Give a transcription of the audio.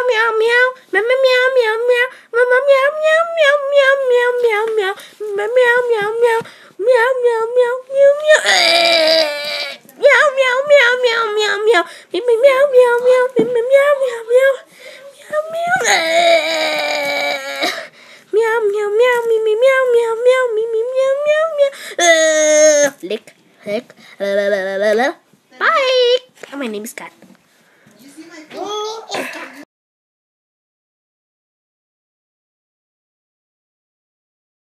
meow meow. Meow meow meow meow. Meow meow meow meow meow meow meow. Meow meow meow meow. Meow meow meow meow meow. Meow meow meow meow meow meow. Meow meow meow meow. Meow meow meow meow. Meow meow. Meow meow meow meow meow meow meow meow meow meow meow. Lick lick. Bye. My name is Kat.